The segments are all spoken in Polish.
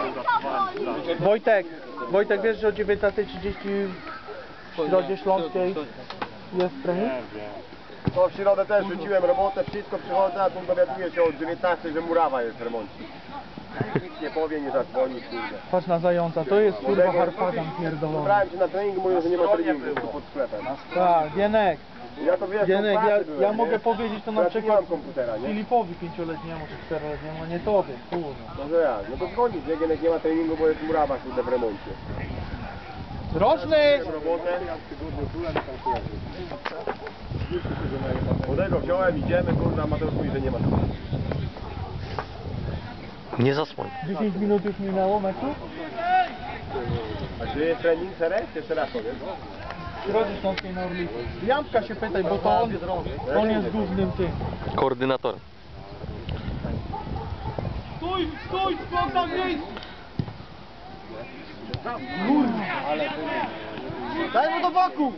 Wojtek, wiesz, że o 19:30 w Środzie Śląskiej jest trening? Nie wiem. To w środę też rzuciłem robotę, wszystko przychodzę, a tu dowiaduję się od 19, że murawa jest w remoncie. Nikt nie powie, nie zadzwoni, kurde. Patrz na zająca, to jest kurwa harpagan pierdolony. Brałem się na treningu, mówią, że nie ma treningu tu pod sklepem. Tak, Gienek. Ja to wiesz, Gienek, ja mogę powiedzieć to na ja przykład mam komputera, nie? Filipowi 5-letniemu czy 4-letniemu, a nie tobie, kurwa. No że ja, no to dzwonić, nie? Gienek nie ma treningu, bo jest murawa, kurde, w remoncie. Roczny! Robotę. Młodego wziąłem, idziemy, kurde, Mateusz mówi, że nie ma co. Nie zasłoń. 10 minut już minęło meczu? A czy jest trening, Serek? Jeszcze raz powiem. W Środzie Śląskiej na Orliku. Janka się pytaj, bo to on jest głównym tym. Koordynatorem. Stój, skąd tam miejscu! Daj mu do boku!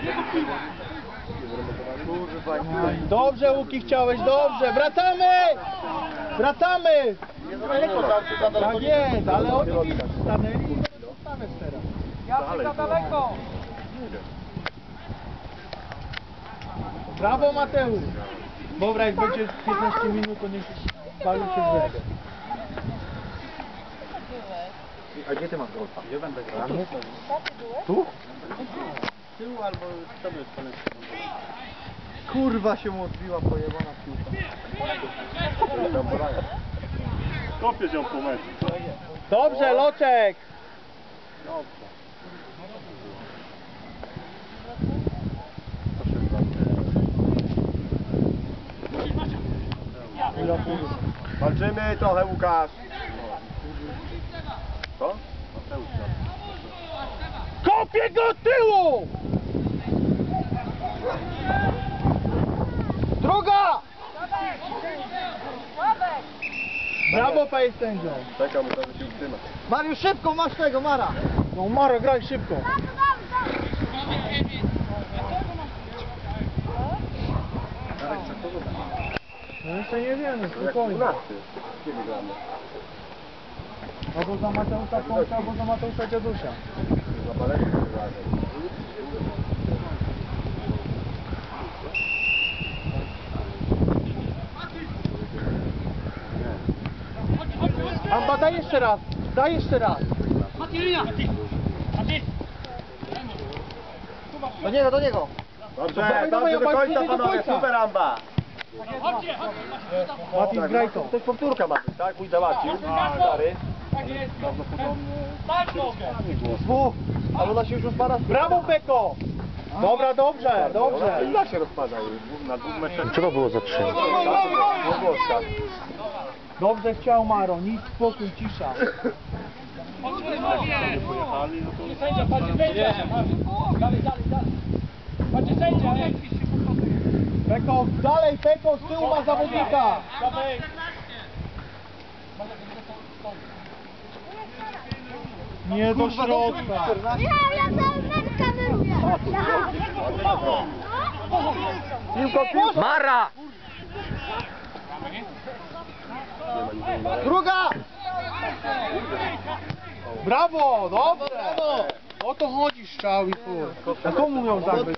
Dobrze, Łuki, chciałeś, dobrze, wracamy! Wracamy! Tak jest, ale oni stanęli i dostanę teraz. Ja daleko! Brawo, Mateusz! Dobra, jak będzie 15 minut, to niech bawi się w grę. A gdzie ty masz golfa? Gdzie będę grał? Tu? Tył albo z tobie Kurwa się mu odbiła pojebana piłka. Kopię się po meczu. Dobrze, Loczek! Walczymy trochę, Łukasz. Co? Kopię go tyłu! Druga! Brawo, panie sędzio! Czekam, żeby się utrzymać. Mariusz, szybko, masz tego, Mara! No Mara, graj szybko! No jeszcze nie wiemy, spokojnie. Gdzie wygramy? Albo za Mateusza Pąka, albo za Mateusza Dziadusia. Na balecie wygramy. Amba, daj jeszcze raz! Daj jeszcze raz! Do niego, do niego! Dobrze, dobrze do końca, panowie, super Amba! Mati, graj to! To jest powtórka ma być, tak? Mój załatwił. Stary. Dwóch! Ale ona się już rozpada. Brawo, Peko! Dobra, dobrze, dobrze! I jak się rozpada już? Na dwóch meczach. Co to było za 3? Dobrze chciał, Maro, nic, spokój, cisza. Peko, dalej, Peko, z tyłu ma zawodnika! Nie do środka! Ja cały mecz kameruję! Piłko! Mara! Druga! Brawo, dobrze! O to chodzi, strzał i chuj. A komu miał zagrać?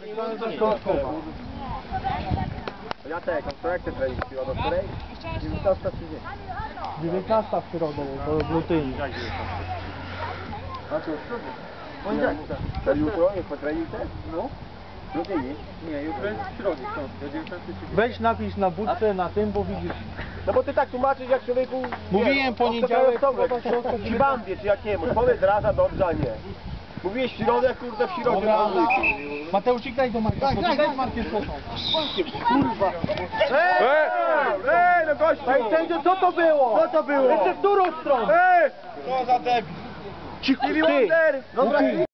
Jacek, a jak ty trening siła do której? 19:30. 19 w środę, to był tydzień. A co? To jutro jest po trening też? No. Drugi? Nie, jutro jest w środzie, co? Weź napisz na budce, na tym, bo widzisz. No bo ty tak tłumaczysz jak człowieku... Mówiłem poniedziałek, Ci bambie, czy jakiemu? Powiedz raz, a dobrze, a nie. Mówiłeś w środę, kurde, w środę. Dobra. Mateusz, daj do Marka, daj Markiem sosą. Kurwa. Ej, no gościu! Ej, sędzio, co to było? Co to było? Jeszcze w którą stronę? Ej! Co za debil? Cicho, ty! Dobra,